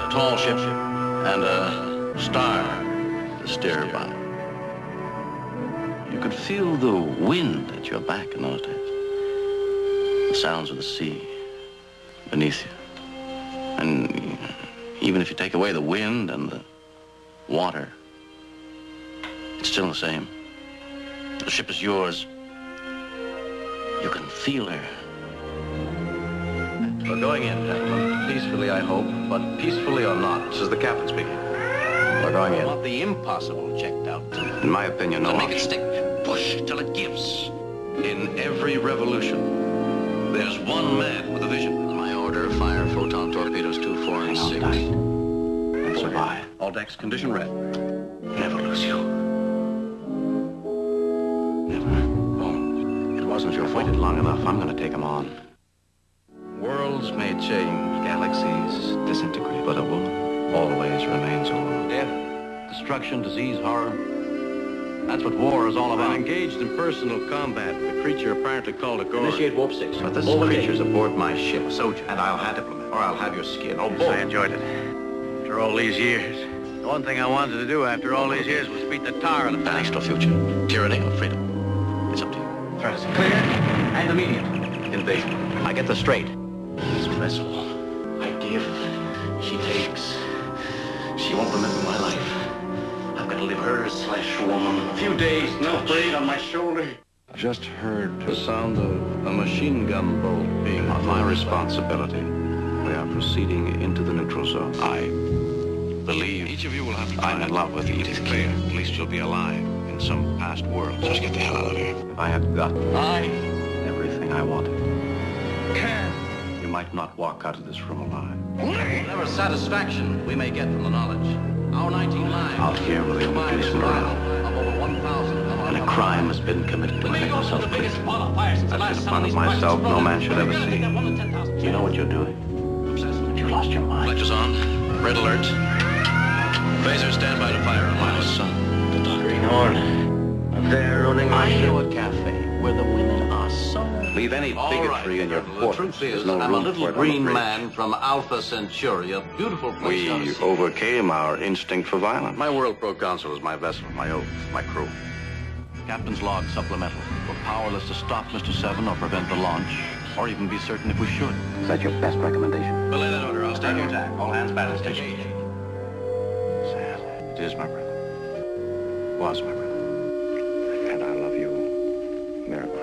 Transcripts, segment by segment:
a tall ship, and a star to steer her by. You could feel the wind at your back in those days. The sounds of the sea beneath you. And even if you take away the wind and the water, it's still the same. The ship is yours. You can feel her. We're going in, gentlemen. Peacefully, I hope, but peacefully or not. This is the captain speaking. We're going in. I want the impossible checked out. In my opinion, no option. Make it stick. Push till it gives. In every revolution, there's one man with a vision. My order, fire photon torpedoes 2, 4, and 6. And survive. All decks, condition red. Never lose you. Never. Won't. It wasn't your fault. Waited long enough. I'm going to take him on. Worlds may change, galaxies disintegrate, but a woman always remains a woman. Death, destruction, disease, horror. That's what war is all about. I'm engaged in personal combat with a creature apparently called a Gorg. Initiate warp 6. But this creature's aboard my ship, a soldier, and I'll have diplomat, or I'll have your skin. Oh, both. I enjoyed it. After all these years, the one thing I wanted to do after all these years was beat the tar in the past or future. Tyranny or freedom. It's up to you. Threat is clear and immediate. Invasion. I get this straight. This vessel, I give, she takes. She won't remember my life. I've got to live hers, flesh woman. A few days, no braid on my shoulder. Just heard the sound of a machine gun bolt being on my responsibility. We are proceeding into the neutral zone. I believe each of you will have to I'm in love with you. It's clear. At least you'll be alive in some past world. Just get the hell out of here. If I had got everything I wanted, you might not walk out of this room alive. Whatever satisfaction we may get from the knowledge, our 19 lives out here will introduce morale. Of over 1,000. And a crime has been committed to make myself clear. That's been a part of myself no man should ever see. You know what you're doing? You lost your mind. Lectures on. Red alert. Phaser, stand by to fire on my son. The greenhorn. They're running. I know a cafe where the women are so. Leave any bigotry in your quarters. There's no room for it. I'm a little green man from Alpha Centauri, a beautiful place. We overcame our instinct for violence. My World Pro Council is my vessel, my oath, my crew. Captain's log supplemental. We're powerless to stop Mr. Seven or prevent the launch, or even be certain if we should. Is that your best recommendation? Belay that order. I'll stand your attack. All hands battle station. Sam, it is my brother. Was my brother. And I love you, Maribel.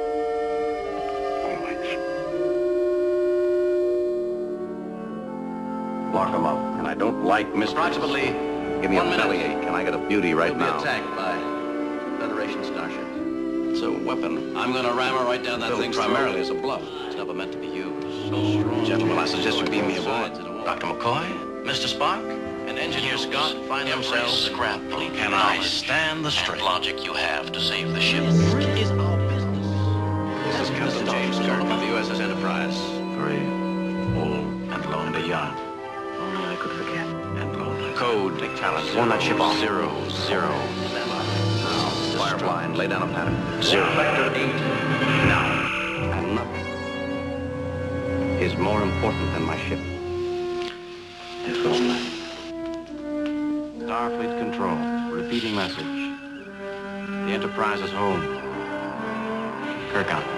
Lock them up. And I don't like mysteries. Approximately. Give me a bellyache. Can I get a beauty right now? We'll be attacked by Federation starship. It's a weapon. I'm going to ram her right down that thing primarily as a bluff. It's never meant to be used. So strong. Gentlemen, I suggest you beam me aboard. Dr. McCoy, Mr. Spock, and Engineer Scott find themselves scrap. Can I stand the strain? Logic you have to save the ship. This is our business. This is Captain James Kirk of the USS Enterprise. Very old and lonely and young. Only I could forget. And lonely. Code. Take challenge. Warn that ship off. 0, 0. Now, Firefly, and lay down a pattern. 0. Vector 8. Now. And nothing is more important than my ship. If only. Starfleet Control. Repeating message. The Enterprise is home. Kirk out.